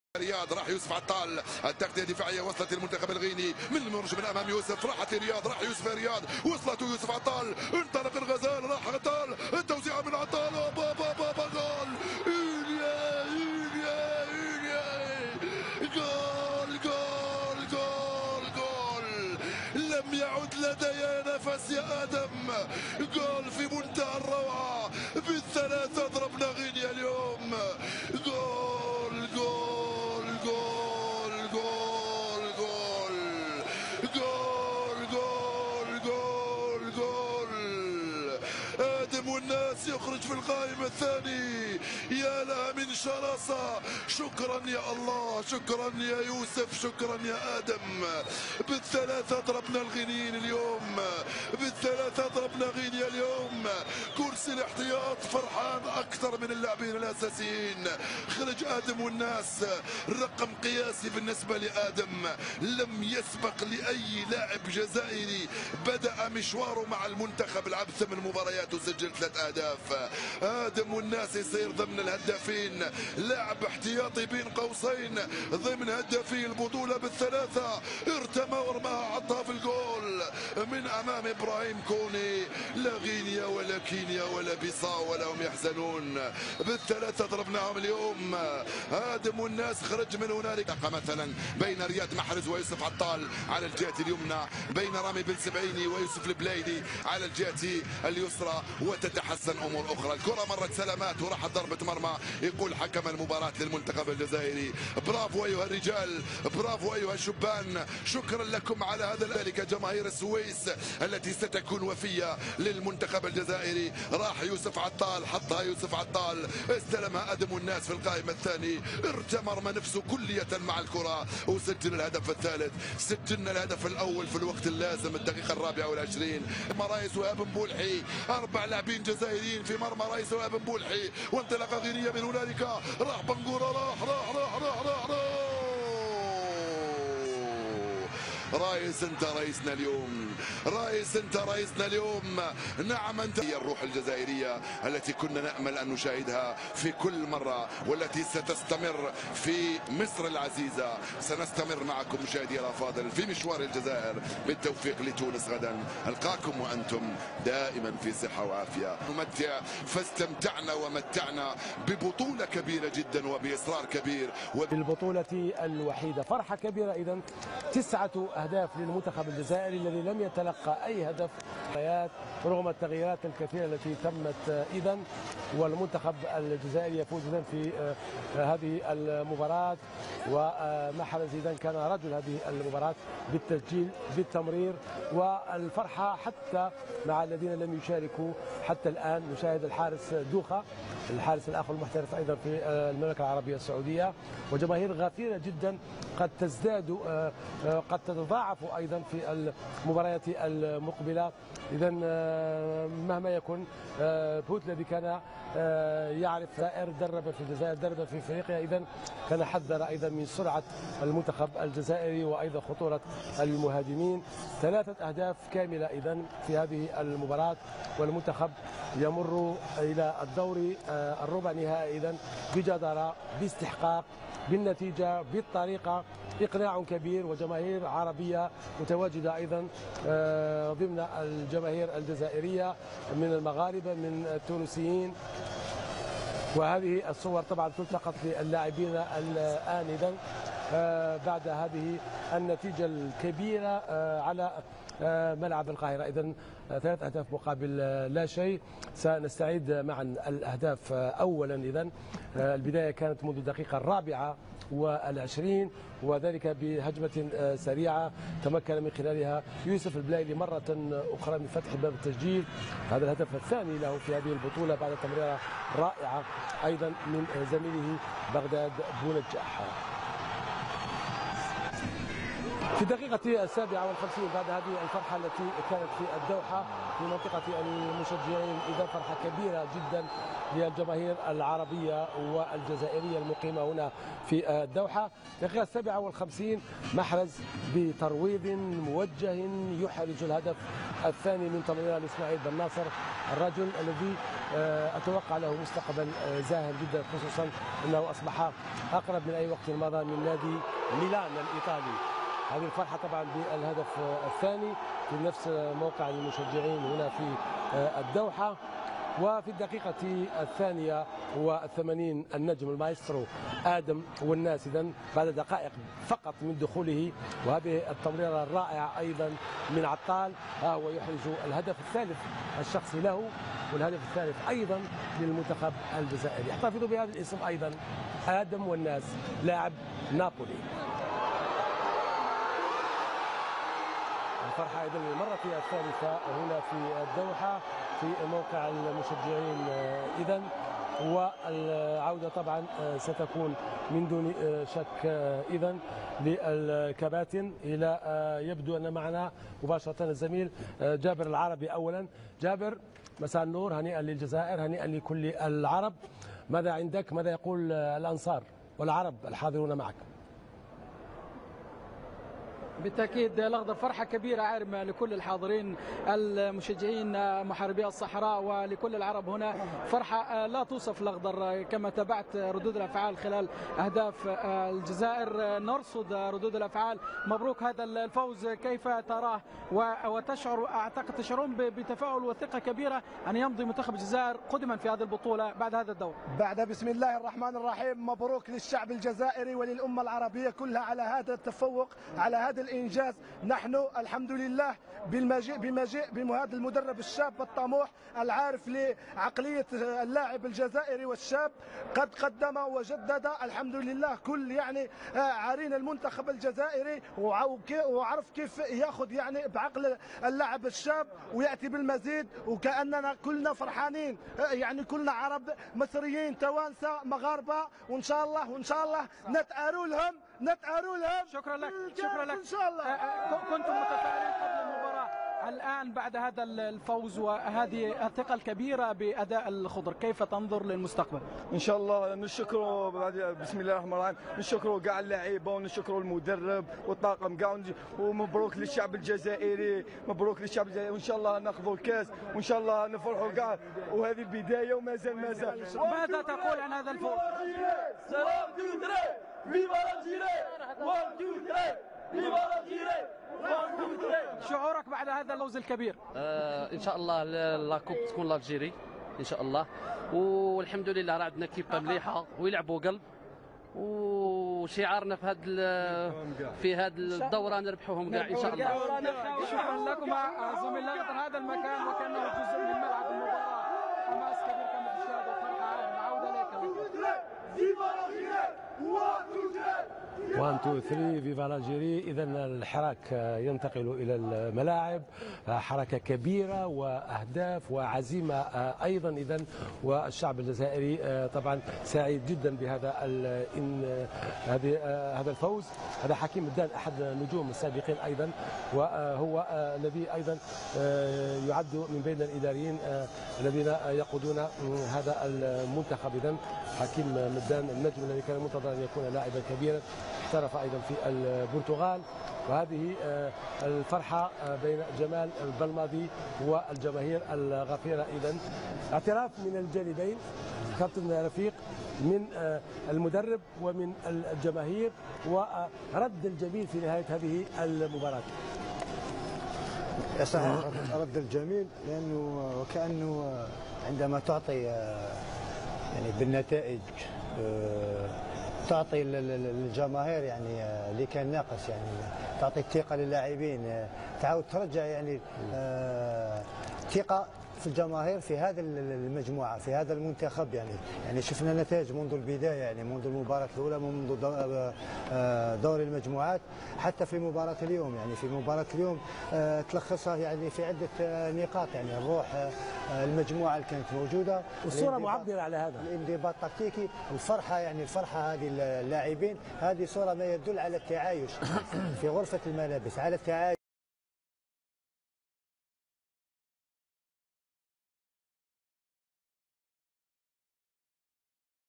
رياض راح يوسف عطال، التغطيه الدفاعيه وصلت للمنتخب الغيني من مرج من امام يوسف، راحت رياض، راح يوسف رياض، وصلت يوسف عطال، انطلق الغزال، راح عطال، التوزيع من عطال، بابا بابا جول، إيليا إيليا إيليا، جول جول جول جول، لم يعد لدي نفس يا ادم، جول في منتهى الروعه، بالثلاثه ضربنا غينيا اليوم، جول جول جول جول جول جول جول جول جول، آدم والناس يخرج في القائمة الثاني، يا لها من شراسة، شكرا يا الله، شكرا يا يوسف، شكرا يا آدم، بالثلاثة ضربنا الغينيين اليوم، بالثلاثة ضربنا غينيا اليوم، كرسي الاحتياط فرحان أكثر من اللاعبين الأساسيين، خرج آدم والناس، رقم قياسي بالنسبة لآدم، لم يسبق لأي لاعب جزائري بدأ مشواره مع المنتخب، لعب 8 مباريات وسجل 3 أهداف، آدم والناس يصير ضمن الهدافين، لاعب احتياطي بين قوسين ضمن هدافي البطولة بالثلاثة، ارتمى ورماها عطها في الجول من أمام إبراهيم كوني، لا غينيا ولا كينيا ولا بيصاو ولا هم يحزنون، بالثلاثة ضربناهم اليوم، آدم والناس خرج من هنالك مثلا بين رياض محرز ويوسف عطال على الجهة اليمنى، بين رامي بن سبعيني ويوسف البلايلي على الجهة اليسرى، وتتحسن أمور أخرى، الكرة مرت سلامات وراحت ضربة مرمى، يقول حكم المباراة للمنتخب الجزائري برافو أيها الرجال، برافو أيها الشبان، شكرا لكم على هذا، ذلك جماهير السويس التي ستكون وفية للمنتخب الجزائري، راح يوسف عطال، حطها يوسف عطال، استلمها آدم والناس في القائمة الثاني، ارتمى نفسه كلية مع الكرة وسجل الهدف الثالث، سجلنا الهدف الأول في الوقت اللازم الدقيقة 24، رايس وهاب بولحي، 4 لاعبين جزائريين في مرمى رايس وهاب بولحي، وانطلاقة غينية من هنالك، راح بنقورة، راح رايس انت رئيسنا اليوم، رايس انت رئيسنا اليوم، نعم انت، هي الروح الجزائرية التي كنا نأمل ان نشاهدها في كل مرة والتي ستستمر في مصر العزيزة، سنستمر معكم مشاهدي الافاضل في مشوار الجزائر، بالتوفيق لتونس غدا، القاكم وانتم دائما في صحة وعافية، نمتع، فاستمتعنا ومتعنا ببطولة كبيرة جدا وبإصرار كبير بالبطولة الوحيدة، فرحة كبيرة اذا، 9 أهداف للمنتخب الجزائري الذي لم يتلقى أي هدف رغم التغييرات الكثيرة التي تمت إذا، والمنتخب الجزائري يفوز إذا في هذه المباراة، ومحرز إذا كان رجل هذه المباراة بالتسجيل بالتمرير، والفرحة حتى مع الذين لم يشاركوا حتى الآن. نشاهد الحارس دوخة، الحارس الآخر المحترف أيضا في المملكة العربية السعودية، وجماهير غفيرة جدا قد تزداد قد تتضاعف أيضا في المباريات المقبلة. إذا مهما يكن، بوت الذي كان يعرف درب في الجزائر، درب في افريقيا، اذا كان حذر ايضا من سرعه المنتخب الجزائري وايضا خطوره المهاجمين. 3 أهداف كامله اذا في هذه المباراه، والمنتخب يمر الى الدور الربع نهائي اذا بجداره، باستحقاق، بالنتيجه، بالطريقه، إقناع كبير، وجماهير عربية متواجدة أيضا ضمن الجماهير الجزائرية من المغاربة من التونسيين، وهذه الصور طبعا تلتقط للاعبين الآن إذا بعد هذه النتيجة الكبيرة على ملعب القاهرة. إذن 3 أهداف مقابل لا شيء. سنستعيد معا الأهداف أولا. إذن البداية كانت منذ الدقيقة 24، وذلك بهجمة سريعة تمكن من خلالها يوسف البلايلي مرة أخرى من فتح باب التسجيل، هذا الهدف الثاني له في هذه البطولة بعد تمريرة رائعة أيضا من زميله بغداد بونجاح. في الدقيقة 57 بعد هذه الفرحة التي كانت في الدوحة في منطقة المشجعين، إذا فرحة كبيرة جدا للجماهير العربية والجزائرية المقيمة هنا في الدوحة. الدقيقة 57 محرز بترويض موجه يحرز الهدف الثاني من تمرير الإسماعيل بن ناصر، الرجل الذي أتوقع له مستقبل زاهر جدا، خصوصا أنه أصبح أقرب من أي وقت مضى من نادي ميلان الإيطالي. هذه الفرحة طبعا بالهدف الثاني في نفس موقع المشجعين هنا في الدوحة. وفي الدقيقة 82 النجم المايسترو آدم والناس إذن بعد دقائق فقط من دخوله، وهذه التمريرة الرائعة أيضا من عطال، هو يحرز الهدف الثالث الشخصي له والهدف الثالث أيضا للمنتخب الجزائري. احتفظوا بهذا الاسم أيضا، آدم والناس، لاعب نابولي. الفرحة أيضا للمرة الثالثة هنا في الدوحة في موقع المشجعين إذن، والعودة طبعا ستكون من دون شك إذن للكباتن. إلى يبدو أن معنا مباشرة الزميل جابر العربي. أولا جابر، مساء النور، هنيئا للجزائر، هنيئا لكل العرب. ماذا عندك؟ ماذا يقول الأنصار والعرب الحاضرون معك؟ بالتأكيد الأخضر فرحة كبيرة عارمة لكل الحاضرين المشجعين محاربي الصحراء ولكل العرب هنا، فرحة لا توصف الأخضر. كما تابعت ردود الأفعال خلال أهداف الجزائر، نرصد ردود الأفعال. مبروك هذا الفوز، كيف تراه وتشعر؟ أعتقد تشعرون بتفاؤل وثقة كبيرة أن يمضي منتخب الجزائر قدما في هذه البطولة بعد هذا الدور. بعد بسم الله الرحمن الرحيم، مبروك للشعب الجزائري وللأمة العربية كلها على هذا التفوق، على هذا الإنجاز. نحن الحمد لله بهذا المدرب الشاب الطموح العارف لعقلية اللاعب الجزائري والشاب، قد قدم وجدد الحمد لله كل عارين المنتخب الجزائري، وعرف كيف ياخذ بعقل اللاعب الشاب ويأتي بالمزيد. وكأننا كلنا فرحانين، كلنا عرب مصريين توانسة مغاربة، وإن شاء الله نتأروا لهم. شكرا لك. إن شاء الله. كنتم متفائلين قبل المباراة، الآن بعد هذا الفوز وهذه الثقة الكبيرة بأداء الخضر، كيف تنظر للمستقبل؟ إن شاء الله نشكروا بسم الله الرحمن الرحيم، نشكروا كاع اللاعيبة ونشكروا المدرب والطاقم كاع، ومبروك للشعب الجزائري، مبروك للشعب الجزائري، وإن شاء الله ناخذوا الكاس وإن شاء الله نفرحوا كاع، وهذه البداية ومازال. ماذا تقول عن هذا الفوز؟ شعورك بعد هذا اللوز الكبير؟ ان شاء الله لا كوب تكون لالجيري ان شاء الله، والحمد لله راه عندنا كيبه مليحه ويلعبوا قلب، وشعارنا في هذا الدوره نربحوهم كاع ان شاء الله. شكرا لكم زملاء هذا المكان، وكانه جزء من ملعب المباراه، حماس كبير كما تشاهدوا، فرحه عارمه. عوده لك. 1 2 3 فيفا الجيري. اذا الحراك ينتقل الى الملاعب، حركه كبيره واهداف وعزيمه ايضا اذا، والشعب الجزائري طبعا سعيد جدا بهذا هذا الفوز. هذا حكيم الدان احد النجوم السابقين ايضا، وهو الذي ايضا يعد من بين الاداريين الذين يقودون هذا المنتخب. اذا حكيم مدان النجم الذي كان منتظر ان يكون لاعبا كبيرا، احترف ايضا في البرتغال. وهذه الفرحه بين جمال البلماضي والجماهير الغفيره. اذا اعتراف من الجانبين، كابتن رفيق، من المدرب ومن الجماهير، ورد الجميل في نهايه هذه المباراه. صحيح، رد الجميل، لانه وكانه عندما تعطي بالنتائج تعطي للجماهير اللي كان ناقص، تعطي الثقه للاعبين، تعاود ترجع ثقه في الجماهير في هذا المجموعه في هذا المنتخب. يعني شفنا نتائج منذ البدايه، يعني منذ المباراه الاولى، منذ دور المجموعات حتى في مباراه اليوم. يعني في مباراه اليوم تلخصها يعني في عده نقاط. يعني الروح المجموعه اللي كانت موجوده، والصوره معبره على هذا الانضباط التكتيكي، الفرحه. يعني الفرحه هذه اللاعبين، هذه صوره ما يدل على التعايش في غرفه الملابس، على التعايش